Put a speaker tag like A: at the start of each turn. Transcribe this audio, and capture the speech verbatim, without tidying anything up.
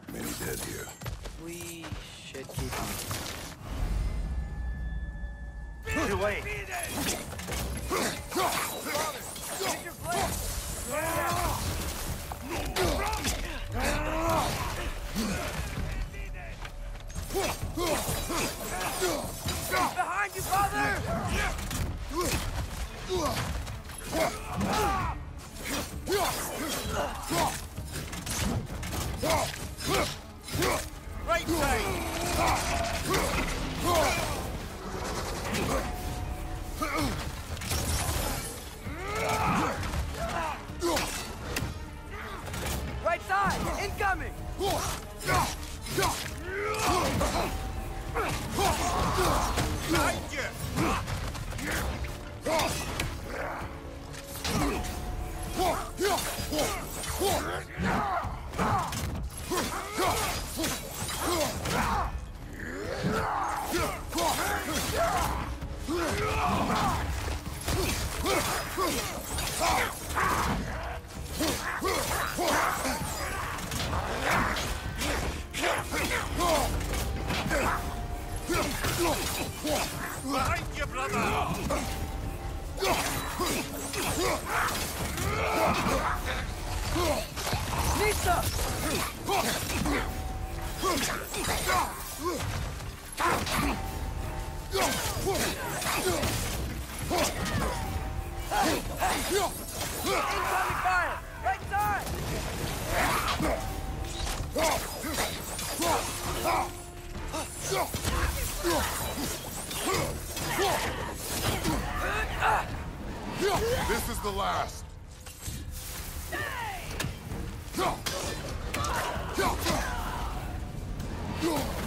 A: Many dead here.
B: We should keep him.
C: Too late.
B: Behind you, father!
C: Right side.
B: Right side! Incoming!
C: Behind you. Behind you, brother!
B: Lisa! Incoming fire! Right side!
A: This is the last.
D: Go!